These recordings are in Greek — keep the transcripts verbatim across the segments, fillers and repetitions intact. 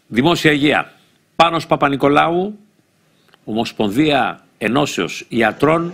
Δημόσια υγεία. Πάνος Παπα-Νικολάου, Ομοσπονδία Ενώσεως Ιατρών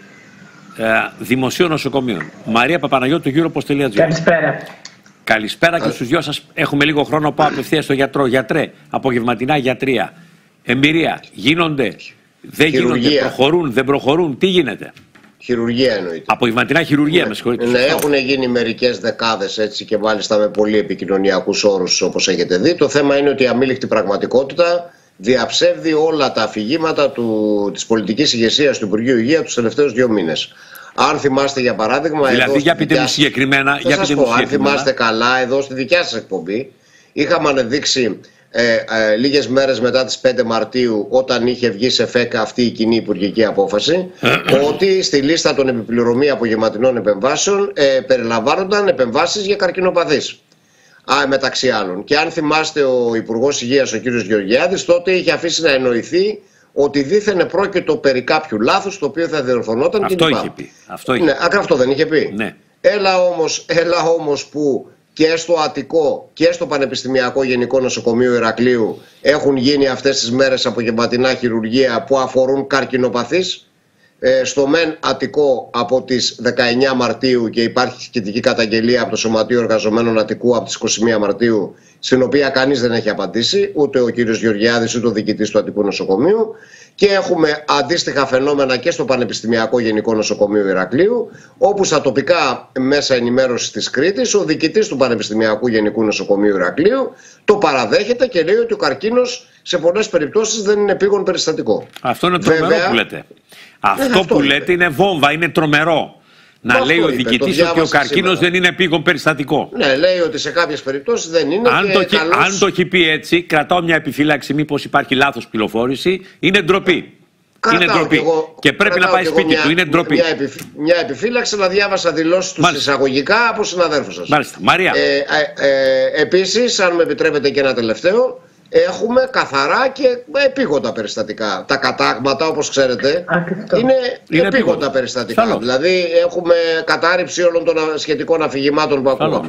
ε, Δημοσίων Νοσοκομείων. Μαρία Παπαναγιώτου, Europost.gr. Καλησπέρα. Καλησπέρα και στους δυο σας. Έχουμε λίγο χρόνο, πάω απευθείας στο γιατρό. Γιατρέ, απογευματινά γιατρία. Εμπειρία. Γίνονται, δεν Χειρουργία. γίνονται, προχωρούν, δεν προχωρούν. Τι γίνεται? Χειρουργία εννοείται. Απογευματινά χειρουργία, ναι, με συγχωρείτε. Ναι, έχουν γίνει μερικές δεκάδες έτσι και μάλιστα με πολύ επικοινωνιακούς όρους όπως έχετε δει. Το θέμα είναι ότι η αμήλικτη πραγματικότητα διαψεύδει όλα τα αφηγήματα του, της πολιτικής ηγεσίας του Υπουργείου Υγείας τους τελευταίους δύο μήνες. Αν θυμάστε για παράδειγμα. Δηλαδή, εδώ για πείτε μου συγκεκριμένα. Θα σας πω, αν θυμάστε καλά, εδώ στη δικιά σας εκπομπή είχαμε αναδείξει ε, ε, λίγες μέρες μετά τις πέντε Μαρτίου, όταν είχε βγει σε ΦΕΚΑ αυτή η κοινή υπουργική απόφαση, ότι στη λίστα των επιπληρωμή απογευματινών επεμβάσεων ε, περιλαμβάνονταν επεμβάσεις για καρκινοπαθείς. Α, μεταξύ άλλων. Και αν θυμάστε, ο Υπουργός Υγείας, ο κ. Γεωργιάδης, τότε είχε αφήσει να εννοηθεί ότι δήθεν πρόκειτο περί κάποιου λάθους το οποίο θα διορθωνόταν. Αυτό είχε πει. Αυτό είχε. Ναι, άκρα αυτό δεν είχε πει. Ναι. Έλα όμως, έλα όμως που και στο Αττικό και στο Πανεπιστημιακό Γενικό Νοσοκομείο Ηρακλείου έχουν γίνει αυτές τις μέρες απογευματινά χειρουργία που αφορούν καρκινοπαθείς. Ε, στο ΜΕΝ Αττικό από τις δεκαεννιά Μαρτίου και υπάρχει σχετική καταγγελία από το Σωματείο Εργαζομένων Αττικού από τις είκοσι μία Μαρτίου, στην οποία κανείς δεν έχει απαντήσει, ούτε ο κύριος Γεωργιάδης ούτε ο διοικητής του Αττικού Νοσοκομείου. Και έχουμε αντίστοιχα φαινόμενα και στο Πανεπιστημιακό Γενικό Νοσοκομείο Ηρακλείου, όπου στα τοπικά μέσα ενημέρωσης της Κρήτης ο διοικητής του Πανεπιστημιακού Γενικού Νοσοκομείου Ηρακλείου το παραδέχεται και λέει ότι ο καρκίνος σε πολλές περιπτώσεις δεν είναι επίγον περιστατικό. Αυτό είναι τρομερό. Βέβαια, που λέτε. Αυτό, αυτό που είναι. λέτε είναι βόμβα, είναι τρομερό. Να λέει ο διοικητής ότι ο καρκίνος δεν είναι επίγον περιστατικό. Ναι, λέει ότι σε κάποιες περιπτώσεις δεν είναι. Αν, και το, καλώς... αν το έχει πει έτσι, κρατάω μια επιφύλαξη μήπως υπάρχει λάθος πληροφόρηση. Είναι ντροπή. Κρατάω είναι ντροπή. Και, εγώ, και πρέπει να πάει σπίτι μια, του. Είναι ντροπή. Μια, επιφ, μια επιφύλαξη, αλλά διάβασα δηλώσεις τους εισαγωγικά από συναδέλφους σας. Μάλιστα. Μαρία. Ε, ε, ε, επίσης, αν με επιτρέπετε και ένα τελευταίο, έχουμε καθαρά και επίγοντα περιστατικά. Τα κατάγματα, όπως ξέρετε, είναι, είναι επίγοντα περιστατικά. Φαλό. Δηλαδή έχουμε κατάρριψη όλων των σχετικών αφηγημάτων που ακούγαμε.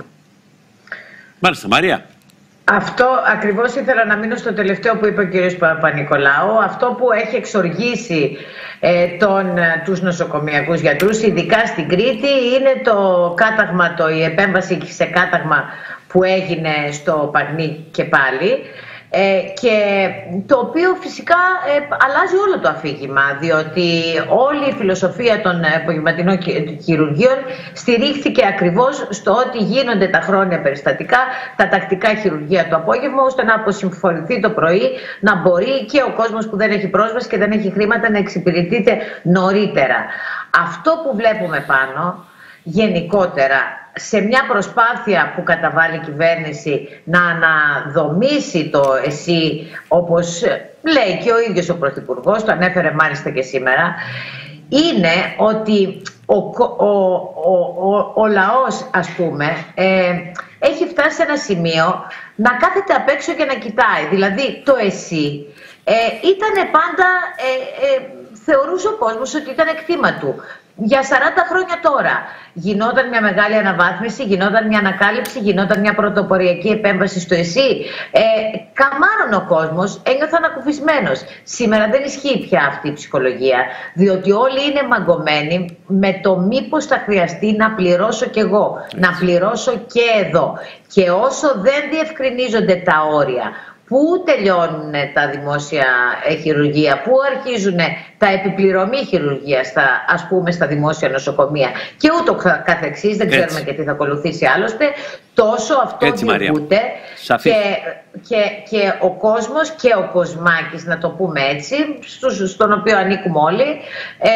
Μάλιστα, Μαρία. Αυτό ακριβώς ήθελα να μείνω στο τελευταίο που είπε ο κ. Παπα-Νικολάου. Αυτό που έχει εξοργήσει ε, τον, τους νοσοκομιακούς γιατρούς, ειδικά στην Κρήτη, είναι το κάταγμα, το, η επέμβαση σε κάταγμα που έγινε στο Παγνί και πάλι. Ε, και το οποίο φυσικά ε, αλλάζει όλο το αφήγημα, διότι όλη η φιλοσοφία των απογευματινών χειρουργείων στηρίχθηκε ακριβώς στο ότι γίνονται τα χρόνια περιστατικά, τα τακτικά χειρουργεία το απόγευμα, ώστε να αποσυμφορηθεί το πρωί, να μπορεί και ο κόσμος που δεν έχει πρόσβαση και δεν έχει χρήματα να εξυπηρετείται νωρίτερα. Αυτό που βλέπουμε πάνω γενικότερα, σε μια προσπάθεια που καταβάλει η κυβέρνηση να αναδομήσει το ΕΣΥ, όπως λέει και ο ίδιος ο Πρωθυπουργός, το ανέφερε μάλιστα και σήμερα, είναι ότι ο, ο, ο, ο, ο λαός, ας πούμε, ε, έχει φτάσει σε ένα σημείο να κάθεται απ' έξω και να κοιτάει. Δηλαδή το ΕΣΥ ε, ήταν πάντα, ε, ε, θεωρούσε ο κόσμος ότι ήταν κτήμα του. Για σαράντα χρόνια τώρα γινόταν μια μεγάλη αναβάθμιση, γινόταν μια ανακάλυψη, γινόταν μια πρωτοποριακή επέμβαση στο ΕΣΥ. Ε, καμάρων ο κόσμος, ένιωθε ανακουφισμένος. Σήμερα δεν ισχύει πια αυτή η ψυχολογία, διότι όλοι είναι μαγκωμένοι με το μήπως θα χρειαστεί να πληρώσω κι εγώ, να πληρώσω και εδώ. Και όσο δεν διευκρινίζονται τα όρια, πού τελειώνουν τα δημόσια χειρουργεία, πού αρχίζουν τα επιπληρωμή χειρουργία στα, ας πούμε, στα δημόσια νοσοκομεία και ούτω καθεξής, δεν ξέρουμε και τι θα ακολουθήσει άλλωστε, τόσο αυτό διηγούνται και, και, και ο κόσμος και ο Κοσμάκης, να το πούμε έτσι, στους, στον οποίο ανήκουμε όλοι, ε,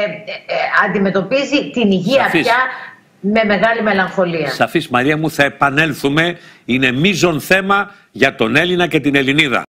ε, αντιμετωπίζει την υγεία Σαφής. πια με μεγάλη μελαγχολία. Σαφής, Μαρία μου, θα επανέλθουμε. Είναι μείζον θέμα για τον Έλληνα και την Ελληνίδα.